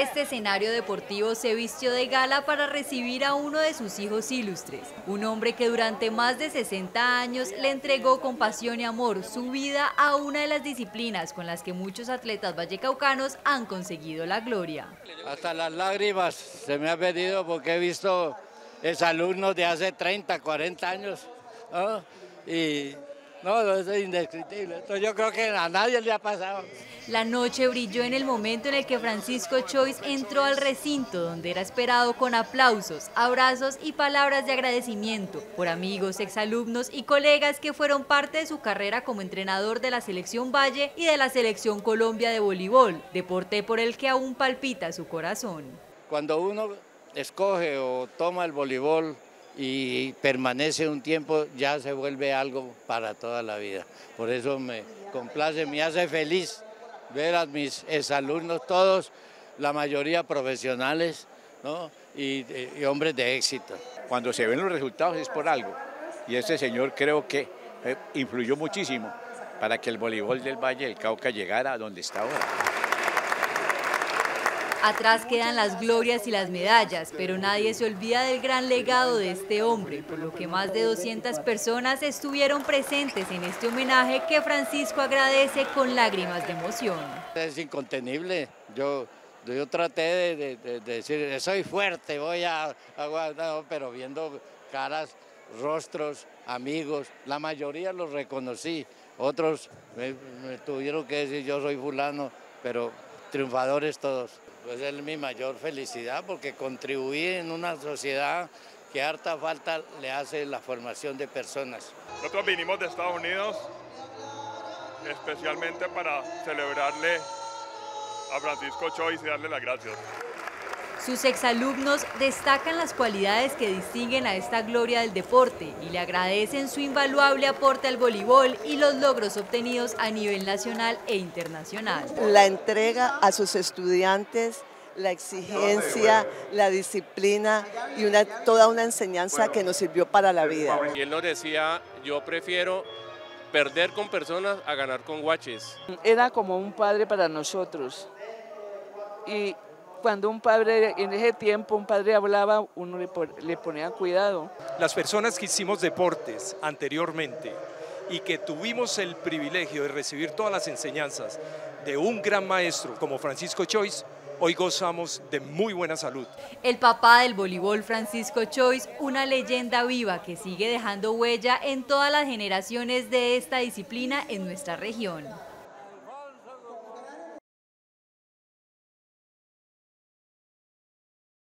Este escenario deportivo se vistió de gala para recibir a uno de sus hijos ilustres, un hombre que durante más de 60 años le entregó con pasión y amor su vida a una de las disciplinas con las que muchos atletas vallecaucanos han conseguido la gloria. Hasta las lágrimas se me han venido porque he visto exalumnos de hace 30, 40 años, ¿no? Y no, eso es indescriptible. Esto yo creo que a nadie le ha pasado. La noche brilló en el momento en el que Francisco Chois entró al recinto, donde era esperado con aplausos, abrazos y palabras de agradecimiento por amigos, exalumnos y colegas que fueron parte de su carrera como entrenador de la Selección Valle y de la Selección Colombia de voleibol, deporte por el que aún palpita su corazón. Cuando uno escoge o toma el voleibol y permanece un tiempo, ya se vuelve algo para toda la vida. Por eso me complace, me hace feliz ver a mis exalumnos, todos, la mayoría profesionales, ¿no? y hombres de éxito. Cuando se ven los resultados es por algo, y este señor creo que influyó muchísimo para que el voleibol del Valle del Cauca llegara a donde está ahora. Atrás quedan las glorias y las medallas, pero nadie se olvida del gran legado de este hombre, por lo que más de 200 personas estuvieron presentes en este homenaje que Francisco agradece con lágrimas de emoción. Es incontenible, yo traté de decir, soy fuerte, voy a aguantar, pero viendo caras, rostros, amigos, la mayoría los reconocí, otros me tuvieron que decir yo soy fulano, pero triunfadores todos. Pues es mi mayor felicidad porque contribuí en una sociedad que harta falta le hace la formación de personas. Nosotros vinimos de Estados Unidos especialmente para celebrarle a Francisco Chois y darle las gracias. Sus exalumnos destacan las cualidades que distinguen a esta gloria del deporte y le agradecen su invaluable aporte al voleibol y los logros obtenidos a nivel nacional e internacional. La entrega a sus estudiantes, la exigencia, la disciplina y toda una enseñanza que nos sirvió para la vida. Y él nos decía, yo prefiero perder con personas a ganar con guaches. Era como un padre para nosotros. Y cuando un padre, en ese tiempo, un padre hablaba, uno le ponía cuidado. Las personas que hicimos deportes anteriormente y que tuvimos el privilegio de recibir todas las enseñanzas de un gran maestro como Francisco Chois, hoy gozamos de muy buena salud. El papá del voleibol, Francisco Chois, una leyenda viva que sigue dejando huella en todas las generaciones de esta disciplina en nuestra región.